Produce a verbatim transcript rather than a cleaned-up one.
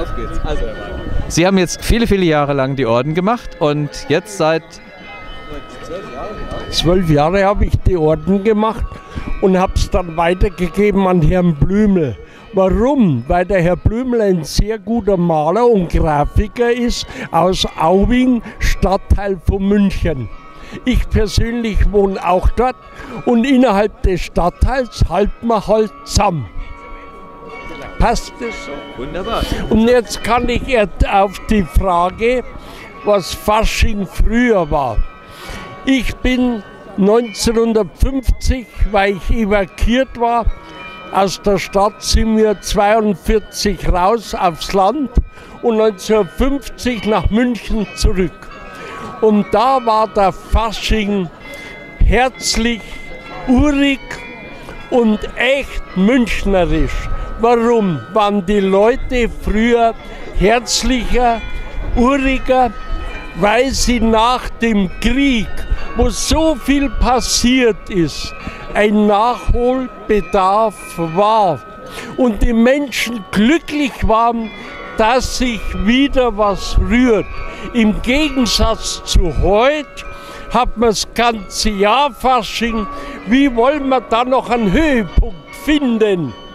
Auf geht's. Also, Sie haben jetzt viele, viele Jahre lang die Orden gemacht und jetzt seit zwölf Jahre habe ich die Orden gemacht und habe es dann weitergegeben an Herrn Blümel. Warum? Weil der Herr Blümel ein sehr guter Maler und Grafiker ist aus Aubing, Stadtteil von München. Ich persönlich wohne auch dort und innerhalb des Stadtteils halten wir halt zusammen. Passt das? Wunderbar. Und jetzt kann ich auf die Frage, was Fasching früher war. Ich bin neunzehnhundertfünfzig, weil ich evakuiert war, aus der Stadt sind wir zweiundvierzig raus aufs Land und neunzehnhundertfünfzig nach München zurück. Und da war der Fasching herzlich, urig und echt münchnerisch. Warum waren die Leute früher herzlicher, uriger? Weil sie nach dem Krieg, wo so viel passiert ist, ein Nachholbedarf war und die Menschen glücklich waren, dass sich wieder was rührt. Im Gegensatz zu heute hat man das ganze Jahr Fasching. Wie wollen wir da noch einen Höhepunkt finden?